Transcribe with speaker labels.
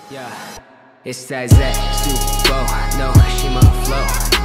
Speaker 1: Yeah, it's that Zach Super, no, Shima flow.